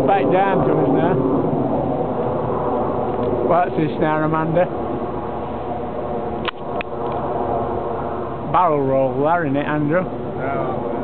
back down to us now. What's this now, Amanda? Barrel roll there, isn't it, Andrew? No.